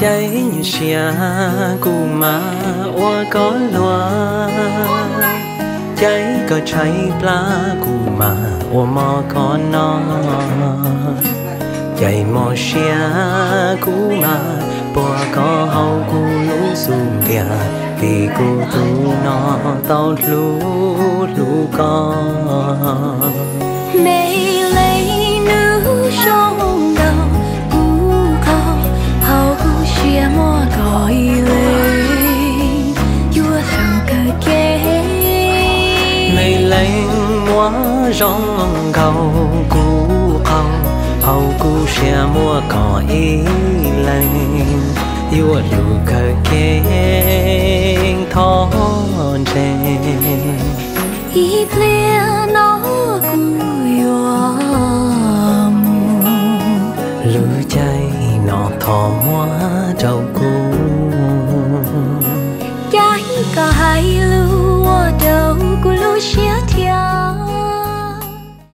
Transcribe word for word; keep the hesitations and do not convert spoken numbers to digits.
cháy như xia cù mà oa có loa cháy có cháy pla cù mà oa mò có nó cháy mò xia cù mà bùa có hậu cù lũ sum kìa vì cù tu nó tao lũ lũ con mê lấy nữ sông đầu cú khâu hậu cú xia mua gọi lên vua thằng cờ kê mê lấy mua rong cầu cú khâu hậu cú xia mua gọi lên vua lũ cờ kê thon trên ý ple nó lửa cháy nọ thò hoa trâu cu cháy cả hai lúa đầu của lúa xía theo